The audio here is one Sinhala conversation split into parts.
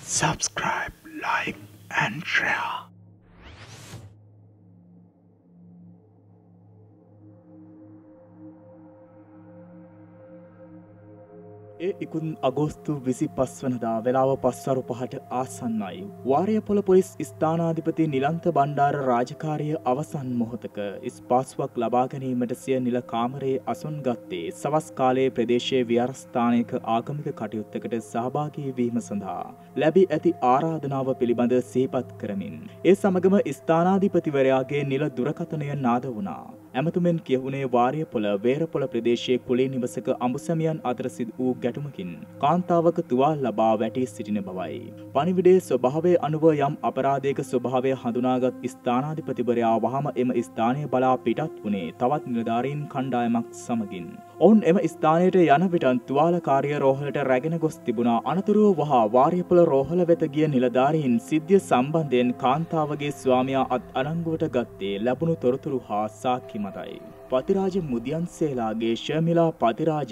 Subscribe, like and share. ඉකුන් අගෝස්තු 25 වනදා වෙලාව 5:05ට ආසන්නයි. වාරියපොළ පොලිස් ස්ථානාධිපති නිලන්ත බණ්ඩාර රාජකාරිය අවසන් මොහොතක ස්පාසුවක් ලබා ගැනීමට සිය නිල කාමරයේ අසුන් ගත්තේ සවස් කාලයේ ප්‍රදේශයේ විහාරස්ථානයක ආගමික කටයුත්තකට සහභාගී වීම සඳහා ලැබී ඇති ආරාධනාව පිළිබඳ සිහිපත් කරමින් ඒ සමගම ස්ථානාධිපතිවරයාගේ නිල දුරකථනය නාද වුණා. ඇමතුමෙන් කියවුණේ වාරියපොළ වේරපොළ ප්‍රදේශයේ කුලී නිවසක අඹුසැමියන් අතර සිදු වූ ගැටුමකින් කාන්තාවක තුවාල ලබා වැටී සිටින බවයි. පණිවිඩයේ ස්වභාවය අනුව යම් අපරාධයක ස්වභාවය හඳුනාගත් ස්ථානාධිපතිවරයා වහම එම ස්ථානය බලා පිටත් වුණේ තවත් නිලධාරීන් කණ්ඩායමක් සමගින්. ඔවුන් එම ස්ථානයට යන විටන් තුවාලකාරිය රෝහලට රැගෙන ගොස් තිබුණා. අනතුරුව වහා වාරියපොළ රෝහල වෙත ගිය නිලධාරීන් සිද්ධිය සම්බන්ධයෙන් කාන්තාවගේ ස්වාමියා අත් අඩංගුවට ගත්තේ ලැබුණු තොරතුරු හා සාක්ෂි මතයි. පතිරාජ මුදියන්සේලාගේ ශර්මිලා පතිරාජ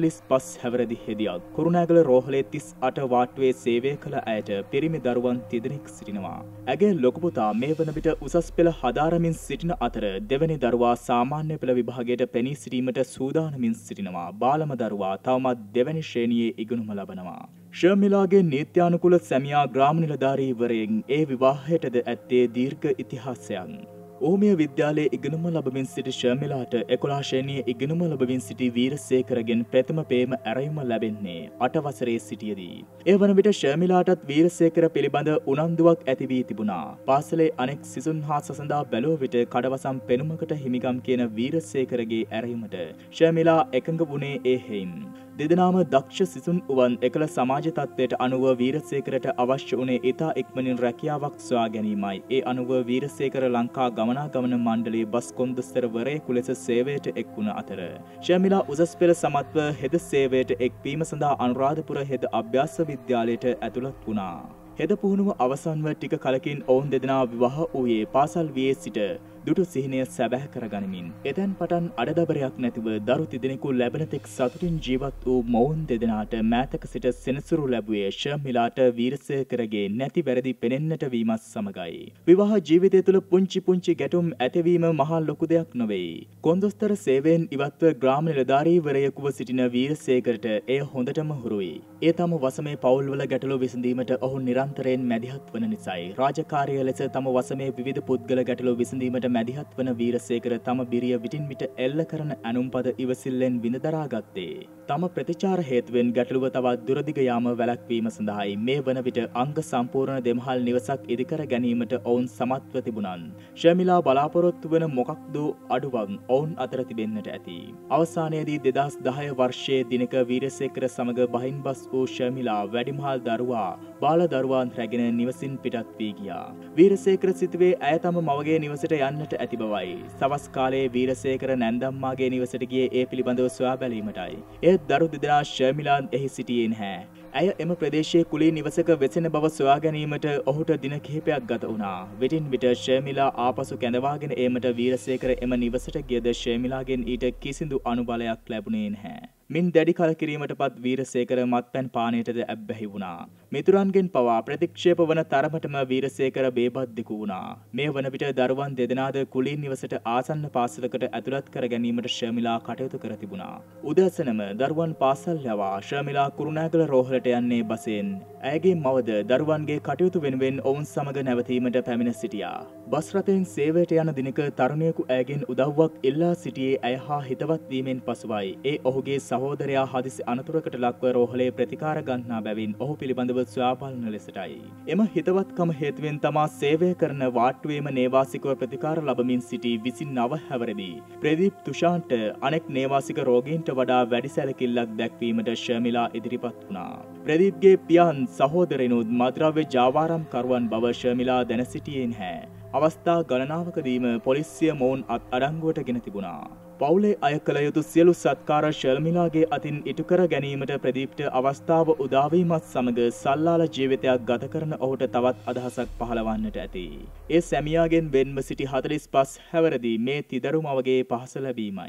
45 හැවිරිදි හෙදියක් කුරුණෑගල රෝහලේ 38 වාට්ටුවේ සේවය කළ ඇයට පිරිමි දරුවන් 3 දෙනෙක් සිටිනවා. ඇගේ ලොකු පුතා මේ වන විට උසස් පෙළ හදාරමින් සිටින අතර දෙවැනි දරුවා සාමාන්‍ය පෙළ විභාගයට පෙනී සිටීමට සූදානමින් සිටිනවා. බාලම දරුවා තවමත් දෙවැනි ශ්‍රේණියේ ඉගෙනුම ලබනවා. ශර්මිලාගේ නීත්‍යානුකූල සැමියා ග්‍රාම නිලධාරීවරයෙක් ඒ විවාහයටද ඇත්තේ දීර්ඝ ඉතිහාසයක්. ඕමිය විද්‍යාලයේ ඉගෙනුම ලබමින් සිටි ශර්මිලාට 11 ශ්‍රේණියේ ඉගෙනුම ලබමින් සිටි වීරසේකරගෙන් ප්‍රථම පේම ඇරයුම ලැබෙන්නේ 8 වසරේ සිටියේදී. ඒ වන විට ශර්මිලාටත් වීරසේකර පිළිබඳ උනන්දුවක් ඇති වී තිබුණා. පාසලේ අනෙක් සිසුන් හා සසඳා බැලුව විට කඩවසම් පෙනුමකට හිමිකම් කියන වීරසේකරගේ ඇරයුමට ශර්මිලා එකඟ වුණේ ඒ හේයින්. දෙදෙනාම දක්ෂ සිසුන් උවන් එකල සමාජ තත්ත්වයට අනුව වීරසේකරට අවශ්‍ය වුණේ ඉතා ඉක්මනින් රැකියාවක් සොයා ගැනීමයි. ඒ අනුව වීරසේකර ලංකා ගමනාගමන මණ්ඩලයේ බස් කොන්දොස්තරවරයෙකු ලෙස සේවයට එක් වුණ අතර ශර්මිලා උසස් පෙළ සමත්ව හෙද සේවයට එක්වීම සඳහා අනුරාධපුර හෙද අභ්‍යාස විද්‍යාලයට ඇතුළත් වුණා. හෙද පුහුණුව අවසන්ව ටික කලකින් ඔවුන් දෙදෙනා විවාහ වූයේ පාසල් වියේ සිට දුටු සිහිනය සැබෑ කරගනිමින්. එතැන් පටන් අඩදබරයක් නැතිව දරු තිදෙනෙකු ලැබෙන තෙක් සතුටින් ජීවත් වූ මොවුන් දෙදෙනාට මෑතක සිට සෙනසුරු ලැබුවේ ශර්මිලාට වීරසේකරගේ නැති වැරදි පෙනෙන්නට වීමත් සමගයි. විවාහ ජීවිතය තුළ පුංචි ගැටුම් ඇතිවීම මහා ලොකු දෙයක් නොවේ. කොන්දොස්තර සේවයෙන් ඉවත්ව ග්‍රාම නිලධාරීවරයෙකුව සිටින වීරසේකරට එය හොඳටම හුරුයි. ඒ තම වසමේ පවුල්වල ගැටලු විසඳීමට ඔහු නිරන්තරයෙන් මැදිහත් වන නිසායි. රාජකාරිය ලෙස තම වසමේ විවිධ පුද්ගල ගැටලු විසඳීමට මැදිහත් වන වීරසේකර තම බිරිය විටින් විට එල්ල කරන ඇනුම්පද ඉවසිල්ලෙන් විඳදරා ගත්තේ තම ප්‍රතිචාර හේතුවෙන් ගැටලුව තවත් දුරදිග යාම වැළැක්වීම සඳහායි. මේ වන විට අංග සම්පූර්ණ දෙමහල් නිවසක් ඉදිකර ගැනීමට ඔවුන් සමත්ව තිබුණන් ශර්මිලා බලාපොරොත්තු වන මොකක්ද අඩුවක් ඔවුන් අතර තිබෙන්නට ඇති. අවසානයේදී 2010 වර්ෂයේ දිනක වීරසේකර සමග බහින් බස් වූ ශර්මිලා වැඩිමහල් දරුවා බාල දරුවන් රැගෙන නිවසින් පිටත් වී ගියා. වීරසේකර සිතුවේ ඇය තම මවගේ නිවසට යන්නට ඇති බවයි. සවස් කාලයේ වීරසේකර නැන්දම්මාගේ නිවසට ගියේ ඒ පිළිබඳව සොයා බැලීමටයි. ඒ දරු දෙදෙනා ශර්මිලා එහි සිටියේ නැහැ. ඇය එම ප්‍රදේශයේ කුලී නිවසක වෙසෙන බව සොයා ගැනීමට ඔහුට දින කිහිපයක් ගත වුණා. විටින් විට ශර්මිලා ආපසු කැඳවාගෙන ඒමට වීරසේකර එම නිවසට ගියද ශර්මිලාගෙන් ඊට කිසිදු අනුබලයක් ලැබුණේ නැහැ. මින් දැඩි කලකිරීමට පත් වීරසේකර මත්පැන් පානයටද ඇබ්බැහි වුණා. මිතුරන්ගෙන් පවා ප්‍රතික්ෂේප වන තරමටම වීරසේකර බේබද්දෙකු වුණා. මේ වන විට දරුවන් දෙදෙනාද කුලී නිවසට ආසන්න පාසලකට ඇතුළත් කර ගැනීමට ශර්මිලා කටයුතු කර තිබුණා. උදැසනම දරුවන් පාසල් යවා ශර්මිලා කුරුණෑගල රෝහලට යන්නේ බසෙන්. ඇයගේ මවද දරුවන්ගේ කටයුතු වෙනුවෙන් ඔවුන් සමග නැවතීමට පැමිණ සිටියා. බස් රථයෙන් සේවයට යන දිනක තරුණයෙකු ඇයගෙන් උදව්වක් ඉල්ලා සිටියේ ඇය හා හිතවත් වීමෙන් පසුවයි. ඒ ඔහුගේ සහෝදරයා හදිසි අනතුරකට ලක්ව රෝහලේ ප්‍රතිකාර ගන්නා බැවින් ඔහු පිළිබඳව සොයා බලන ලෙසටයි. එම හිතවත්කම හේතුවෙන් තමා සේවය කරන වාට්ටුවේම නේවාසිකව ප්‍රතිකාර ලබමින් සිටි 29 හැවිරිදි ප්‍රදීප් තුෂාන්ට අනෙක් නේවාසික රෝගීන්ට වඩා වැඩි සැලකිල්ලක් දැක්වීමට ශර්මිලා ඉදිරිපත් වුණා. ප්‍රදීප්ගේ පියන් සහෝදරයනුත් මද්‍රව්‍ය ජාවාරම් කරුවන් බව ශර්මිලා දැන සිටියේ නැහැ. අවස්ථා ගණනාවකදීම පොලිසිය මොවුන් අත්අඩංගුවට ගෙන තිබුණා. පවුලේ අය කළ යුතු සියලු සත්කාර ශර්මිලාගේ අතින් ඉටු කර ගැනීමට ප්‍රදීප්ට අවස්ථාව උදාවීමත් සමග සල්ලාල ජීවිතයක් ගත කරන ඔහුට තවත් අදහසක් පහළවන්නට ඇති. ඒ සැමියාගෙන් වෙන්ව සිටි 45 හැවිරිදි මේ තිදරු මවගේ පහස ලැබීමයි.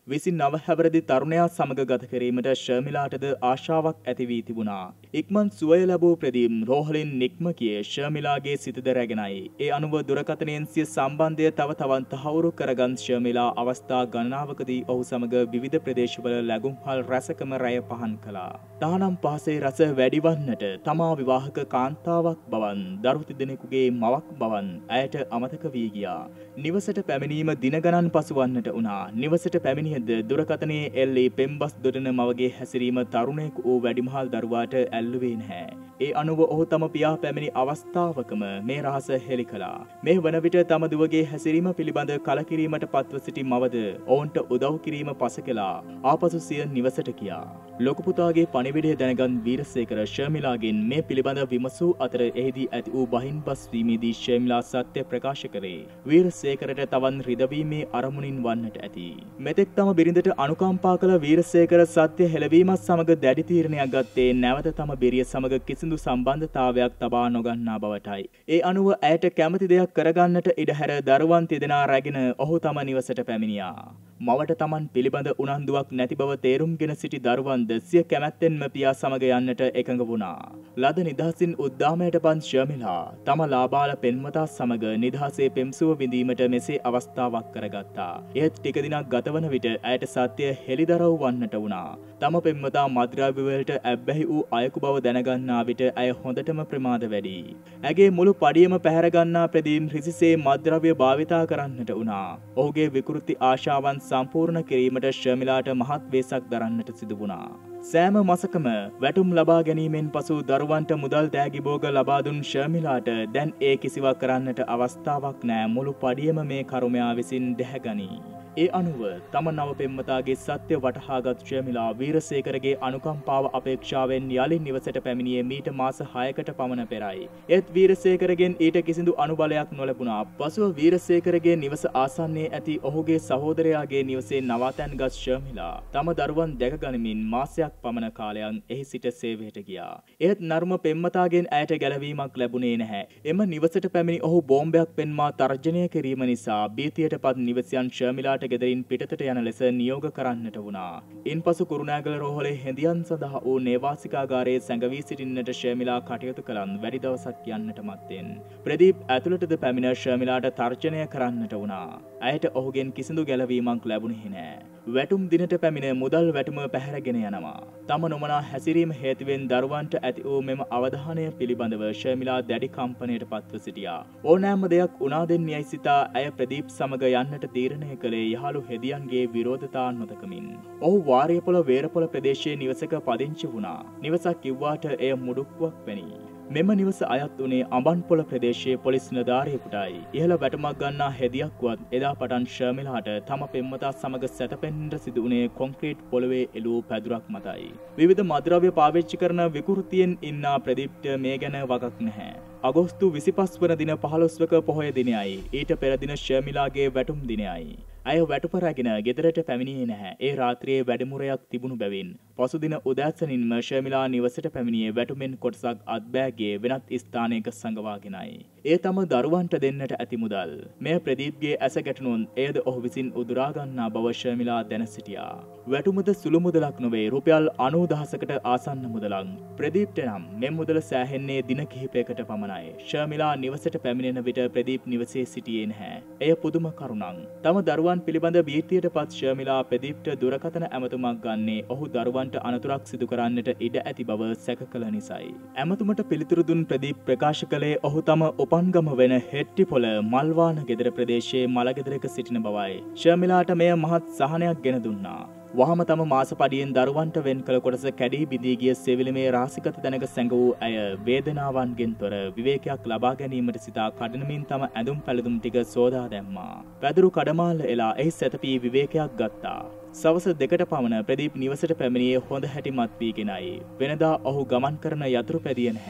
29 හැවිරිදි තරුණයා සමග ගත කිරීමට ශර්මිලාටද ආශාවක් ඇති වී තිබුණා. ඉක්මන් සුවය ලැබූ ප්‍රදීප් රෝහලින් නික්ම ගියේ ශර්මිලාගේ සිතද රැගෙනයි. ඒ අනුව දුරකථනයෙන් සිය සම්බන්ධය තව තවත් තහවුරු කරගත් ශර්මිලා අවස්ථා ගණනාවකදී ඔහු සමග විවිධ ප්‍රදේශවල ලැබුම්හල් රැසකම රැය පහන් කළා. තහනම් පහසේ රස වැඩිවන්නට තමා විවාහක කාන්තාවක් බවන් දරු තිදෙනෙකුගේ මවක් බවන් ඇයට අමතක වී ගියා. නිවසට පැමිණීම දින ගණන් පසුවන්නට වුණා. නිවසට පැමිණියද දුරකථනයේ එල්ලී පෙම්බස් දොඩන මවගේ හැසිරීම තරුණයෙකු වූ වැඩිමහල් දරුවාට ඇල්ලුවේ නැහැ. ඒ අනුව ඔහු තම පියා පැමිණි අවස්ථාවකම මේ රහස හෙළි කළා. මේ වන විට තම දුවගේ හැසිරීම පිළිබඳ කලකිරීමට පත්ව සිටි මවද ඔවුන්ට උදව් කිරීම පසකලා ආපසු සිය නිවසට ගියා. ලොකු පුතාගේ පණිවිඩය දැනගත් වීරසේකර ශර්මිලාගෙන් මේ පිළිබඳ විමසූ අතර එහිදී ඇති වූ බහින්බස් වීමේදී ශර්මිලා සත්‍ය ප්‍රකාශ කරේ. වීරසේකරට තවන් රිදවීමේ අරමුණින් වන්නට ඇති. මෙතෙක් තම බිරිඳට අනුකම්පා කළ වීරසේකර සත්‍ය හෙළවීමත් සමග දැඩි තීරණයක් ගත්තේ නැවත තම බිරිය සමග කිසිදු සම්බන්ධතාවයක් තබා නොගන්නා බවටයි. ඒ අනුව ඇයට කැමති දෙයක් කරගන්නට ඉඩ හැර දරුවන් තිදෙනා රැගෙන ඔහු තම නිවසට පැමිණියා. මවට තමන් පිළිබඳ උනන්දුවක් නැති බව තේරුම්ගෙන සිටි දරුවන්ද සිය කැමැත්තෙන්ම පියා සමග යන්නට එකඟ වුණා. ලද නිදහසින් උද්දාමයට පත් ශර්මිලා තම ලාබාල පෙම්වතා සමග නිදහසේ පෙම්සුව විඳීමට මෙසේ අවස්ථාවක් කරගත්තා. එහෙත් ටික දිනක් ගතවන විට ඇයට සත්‍ය හෙළිදරව් වන්නට වුණා. තම පෙම්වතා මද්ද්‍රව්‍ය වලට ඇබ්බැහි වූ අයෙකු බව දැනගන්නා විට ඇය හොඳටම ප්‍රමාද වැඩි. ඇගේ මුළු පඩියම පැහැර ගන්නා ප්‍රදීම් රිසිසේ මද්ද්‍රව්‍ය භාවිතා කරන්නට වුණා. ඔහුගේ විකෘති ආශාවන් සම්පූර්ණ කිරීමට ශර්මිලාට මහත් වේසක් දරන්නට සිදු වුණා. සෑම මාසකම වැටුම් ලබා ගැනීමෙන් පසු දරුවන්ට මුදල් තෑගි භෝග ලබා දුන් ශර්මිලාට දැන් ඒ කිසිවක් කරන්නට අවස්ථාවක් නෑ. මුළු පඩියම මේ කරුමයා විසින් දැහැගනී. ඒ අනුව තම නව පෙම්වතාගේ සත්‍ය වටහාගත් ශර්මිලා වීරසේකරගේ අනුකම්පාව අපේක්ෂාවෙන් යලි නිවසට පැමිණියේ මීට මාස 6කට පමණ පෙරයි. ඒත් වීරසේකරගෙන් ඊට කිසිදු අනුබලයක් නොලැබුණා. පසුව වීරසේකරගේ නිවස ආසන්නයේ ඇති ඔහුගේ සහෝදරයාගේ නිවසේ නවාතැන්ගත් ශර්මිලා තම දරුවන් දැක ගනිමින් මාසයක් පමණ කාලයක් එහි සිට සේවයට ගියා. ඒත් නර්ම පෙම්වතාගෙන් ඇයට ගැලවීමක් ලැබුණේ නැහැ. එම නිවසට පැමිණි ඔහු බෝම්බයක් පෙන්වා තර්ජනය කිරීම නිසා බීතියටපත් නිවසියන් ශර්මිලාට ගෙදරින් පිටතට යන ලෙස නියෝග කරන්නට වුණා. ඉන්පසු කුරුණෑගල රෝහලේ හැඳියන් සඳහා වූ නේවාසිකාගාරයේ සැඟවී සිටින්නට ශර්මිලා කටයුතු කළන් වැඩි දවසක් යන්නට මත්තෙන් ප්‍රදීප් ඇතුළටද පැමිණ ශර්මිලාට තර්ජනය කරන්නට වුණා. ඇයට ඔහුගෙන් කිසිදු ගැලවීමක් ලැබුණේ නැහැ. වැටුම් දිනට පැමිණ මුදල් වැටුම පැහැරගෙන යනවා. තම නොමනා හැසිරීම හේතුවෙන් දරුවන්ට ඇති වූ මෙම අවධානය පිළිබඳව ශර්මිලා දැඩි කම්පනයට පත්ව සිටියා. ඕනෑම දෙයක් උනා දෙන්නේයි සිතා ඇය ප්‍රදීප් සමග යන්නට තීරණය කළේ යහළු හෙදියන්ගේ විරෝධතා නොදකමින්. ඔහු වාරියපොළ වේරපොළ ප්‍රදේශයේ නිවසක පදිංචි වුණා. නිවසක් කිව්වාට එය මුඩුක්කුවක් වැනි. මෙම නිවස අයත් වුණේ අඹන්පොළ ප්‍රදේශයේ පොලිස් නිලධාරියෙකුටයි. ඉහළ වැටුමක් ගන්නා හෙදියක්වත් එදා පටන් ශර්මිලාට තම පෙම්වතා සමග සැතපෙන්නට සිදු වුණේ කොන්ක්‍රීට් පොළවේ එළූ පැදුරක් මතයි. විවිධ මද්ද්‍රව්‍ය පාවිච්චි කරන විකෘතියෙන් ඉන්නා ප්‍රදීප්ට මේ ගැන වගක් නැහැ. අගෝස්තු 25 වන දින 15වක පොහොය දිනයයි. ඊට පෙර දින ශර්මිලාගේ වැටුම් දිනයයි. ඇය වැටුප රැගෙන ගෙදරට පැමිණියේ නැහැ. ඒ රාත්‍රියේ වැඩමුරයක් තිබුණු බැවින් පසුදින උදෑසනින්ම ශර්මිලා නිවසට පැමිණියේ වැටුමෙන් කොටසක් අත්බෑගේ වෙනත් ස්ථානයක සංගවාගෙනයි. ඒ තම දරුවන්ට දෙන්නට ඇති මුදල්. මෙය ප්‍රදීප්ගේ ඇස ගැටුණොත් එයද ඔහු විසින් උදුරා ගන්නා බව ශර්මිලා දැන සිටියා. වැටුමද සුළු මුදලක් නොවේ. රුපියල් 90000කට ආසන්න මුදලක්. ප්‍රදීප්ට නම් මේ මුදල සෑහෙන්නේ දින කිහිපයකට පමණයි. ශර්මිලා නිවසට පැමිණෙන විට ප්‍රදීප් නිවසේ සිටියේ නැහැ. එය පුදුම කරුණක්. තම දරුවන් පිළිබඳ බීතියට පත් ශර්මිලා ප්‍රදීප්ට දුරකථන ඇමතුමක් ගන්නේ ඔහු දරුවන්ට අනතුරක් සිදු කරන්නට ඉඩ ඇති බව සැක කළ නිසායි. ඇමතුමට පිළිතුරු දුන් ප්‍රදීප් ප්‍රකාශ කළේ ඔහු තම උපන්ගම වෙන හෙට්ටිපොළ මල්වාන ගෙදර ප්‍රදේශයේ මලගෙදරක සිටින බවයි. ශර්මිලාට මෙය මහත් සහනයක් ගෙන දුන්නා. වහම තම මාසපඩියෙන් දරුවන්ට වෙන් කළ කොටස කැඩී බිඳී ගිය සෙවිලිමේ රාසිකත තැනක සැඟ වූ ඇය වේදනාවන්ගෙන් තොර විවේකයක් ලබා ගැනීමට සිතා කඩනමින් තම ඇඳුම් පැළඳුම් ටික සෝදා දැම්මා. පැදුරු කඩමාල්ල එලා එහි සැතපී විවේකයක් ගත්තා. සවස 2ට පමණ ප්‍රදීප් නිවසට පැමිණියේ හොඳ හැටි මත් වීගෙනයි. වෙනදා ඔහු ගමන් කරන යතුරු පැදිය නැහැ.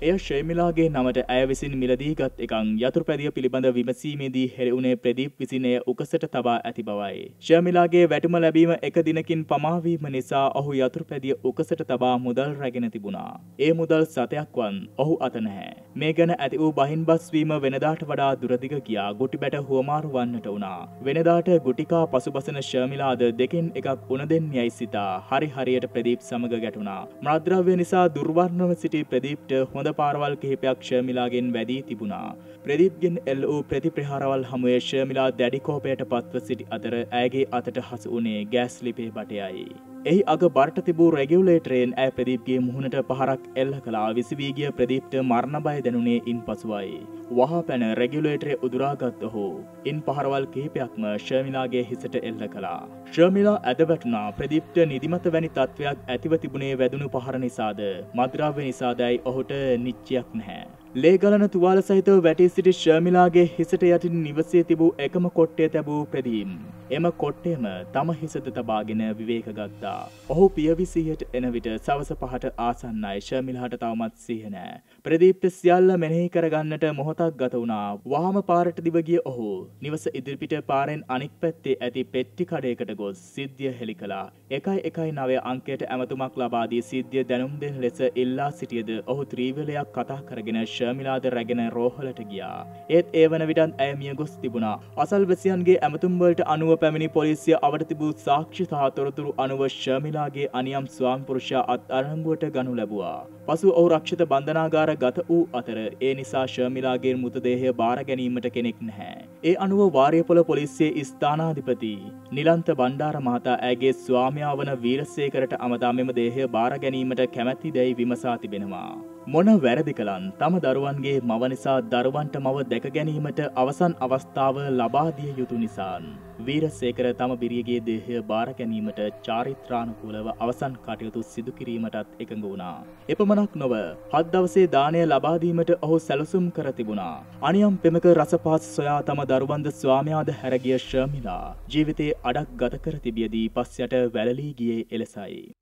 එය ශර්මිලාගේ නමට ඇය විසින් මිලදී ගත් එකක්. යතුරුපැදිය පිළිබඳ විමසීමේදී හෙළිවුණේ ප්‍රදීප් විසින් එය උකසට තබා ඇති බවයි. ශර්මිලාගේ වැටුම ලැබීම එක දිනකින් පමා වීම නිසා ඔහු යතුරුපැදිය උකසට තබා මුදල් රැගෙන තිබුණා. ඒ මුදල් සතයක්වත් ඔහු අත නැහැ. මේ ගැන ඇති වූ බහින්බස් වීම වෙනදාට වඩා දුරදිග ගියා. ගුටි බැට හුවමාරු වන්නට වුණා. වෙනදාට ගුටිකා පසුබසන ශර්මිලාද දෙකින් එකක් උණ දෙන්නේයි සිතා හරියට ප්‍රදීප් සමග ගැටුණා. මත්ද්‍රව්‍ය නිසා දුර්වර්ණව සිටි ප්‍රදීප්ට හොඳ පාරවල් කිහිපයක් ශර්මිලාගෙන් වැදී තිබුණා. ප්‍රදීප්ගෙන් එල්ල වූ ප්‍රතිප්‍රහාරවල් හමුවේ ශර්මිලා දැඩි කෝපයට පත්ව සිටි අතර ඇයගේ අතට හසු වුණේ ගෑස් ලිපේ බටයයි. එහි අග බරට තිබූ රෙගියුලේටරයෙන් ඇය ප්‍රදීප්ගේ මුහුණට පහරක් එල්ල කළා. විසිවී ගිය ප්‍රදීප්ට මරණ බය දැනුනේ ඉන්පසුවයි. වහා පැන රෙගියුලේටරය උදුරාගත් ඔහු ඉන් පහරවල් කිහිපයක්ම ශර්මිලාගේ හිසට එල්ල කළා. ශර්මිලා ඇද වැටුණා. ප්‍රදීප්ට නිදිමත වැනි තත්වයක් ඇතිව තිබුණේ වැදුණු පහර නිසාද මත්ද්‍රව්‍ය නිසාදයි ඔහුට නිශ්චයක් නැහැ. ලේ ගලන තුවාල සහිතව වැටී සිටි ශර්මිලාගේ හිසට යටින් නිවසේ තිබූ එකම කොට්ටය තැබූ ප්‍රදීප් එම කොට්ටයම තම හිසට තබාගෙන විවේක ගත්තා. ඔහු පියවිසියට එන විට සවස 5ට ආසන්නයි. ශර්මිලාට තවමත් සිහිය නැහැ. ප්‍රදීප්ට සියල්ල මෙනෙහි කරගන්නට මොහොතක් ගත වුණා. වහාම පාරට දිව ගිය ඔහු නිවස ඉදිරිපිට පාරෙන් අනික් පැත්තේ ඇති පෙට්ටි කඩයකට ගොස් සිද්ධිය හෙළි කළා. 119 අංකයට ඇමතුමක් ලබා දී සිද්ධිය දැනුම් දෙන ලෙස ඉල්ලා සිටියද ඔහු ත්‍රිවිලයක් කතා කරගෙන ශර්මිලාද රැගෙන රෝහලට ගියා. ඒත් ඒ වන විටත් ඇය මිය ගොස් තිබුණා. අසල්වැසියන්ගේ ඇමතුම් වලට අනුව පැමිණි පොලිසිය අවට තිබූ සාක්ෂි සහ තොරතුරු අනුව ශර්මිලාගේ අනියම් ස්වාමි පුරුෂයා අත්අඩංගුවට ගනු ලැබුවා. පසු ඔහු රක්ෂිත බන්ධනාගාර ගත වූ අතර ඒ නිසා ශර්මිලාගේ මෘතදේහය බාර ගැනීමට කෙනෙක් නැහැ. ඒ අනුව වාරියපොළ පොලිසියේ ස්ථානාධිපති නිලන්ත බණ්ඩාර මහතා ඇගේ ස්වාමියා වන වීරසේකරට අමතා මෙම දේහය බාර ගැනීමට කැමැතිදැයි විමසා තිබෙනවා. මොන වැරදි කළත් තම දරුවන්ගේ මව නිසා දරුවන්ට මව දැක ගැනීමට අවසන් අවස්ථාව ලබා දිය යුතු නිසා වීරසේකර තම බිරියගේ දේහය බාර ගැනීමට චාරිත්‍රානුකූලව අවසන් කටයුතු සිදු කිරීමටත් එකඟ වුණා. එපමණක් නොව 7 දවසේ දාණය ලබා දීමට ඔහු සැලසුම් කර තිබුණා. අනියම් පෙමක රසපාස සොයා තම දරුවන්ද ස්වාමියාද හැරගිය ශර්මිලා ජීවිතයේ අඩක් ගත කර තිබියදී පස් යට වැළලී ගියේ එලෙසයි.